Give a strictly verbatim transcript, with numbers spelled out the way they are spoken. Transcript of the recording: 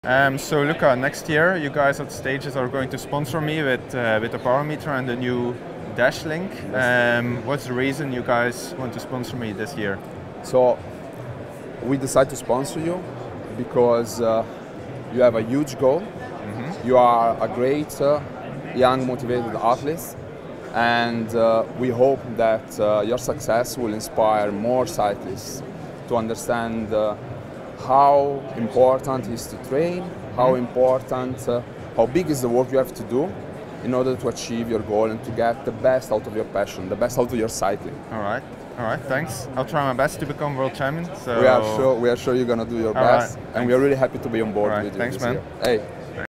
Um, so Luca, next year you guys at Stages are going to sponsor me with uh, with a barometer and a new dash link. Um, what's the reason you guys want to sponsor me this year? So we decided to sponsor you because uh, you have a huge goal. Mm-hmm. You are a great uh, young motivated athlete, and uh, we hope that uh, your success will inspire more cyclists to understand uh, how important it is to train, how mm-hmm. important, uh, how big is the work you have to do in order to achieve your goal and to get the best out of your passion, the best out of your cycling. All right, all right, thanks. I'll try my best to become world champion. So we are sure, we are sure you're gonna do your all best, right, and we are really happy to be on board right, with you. Thanks, this man. Year. Hey.